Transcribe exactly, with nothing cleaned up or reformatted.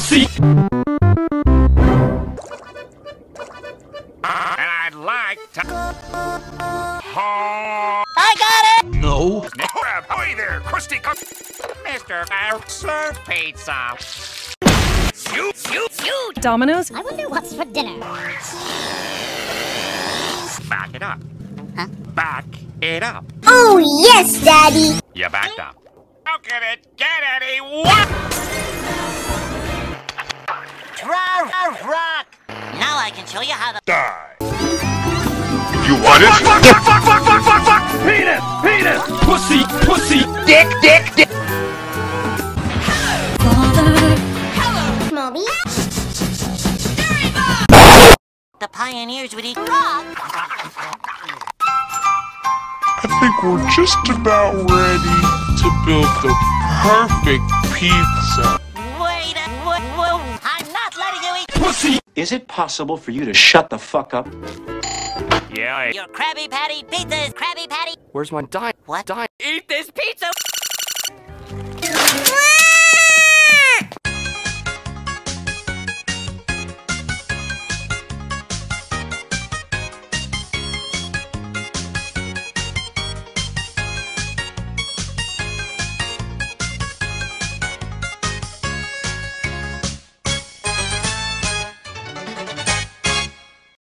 pussy. And I'd like to... I got it! No. Hey there, crusty cup. Mister, I'll serve pizza. You, you, you. Dominos? I wonder what's for dinner. Back it up. Huh? Back it up. Oh, yes, Daddy! You backed up. How can it get any worse? Rock! Now I can show you how to... Die. You want it? Fuck, fuck, fuck, fuck, fuck, fuck, fuck! Penis! Penis! Pussy! Pussy! Dick, dick, dick. Mommy? The pioneers would eat rock! I think we're just about ready to build the perfect pizza. Wait a... Whoa, whoa. I'm not letting you eat... Pussy! Is it possible for you to shut the fuck up? Yeah, I... Your Krabby Patty pizza is Krabby Patty... Where's my dime? What? Dime? Eat this pizza!